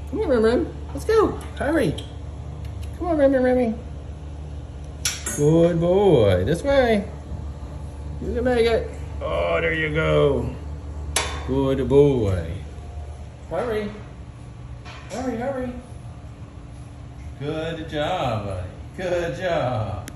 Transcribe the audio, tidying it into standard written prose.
Come on, Remy. Let's go. Hurry. Come on, Remy. Good boy. This way. You can make it. Oh, there you go. Good boy. Hurry. Hurry. Good job, buddy. Good job.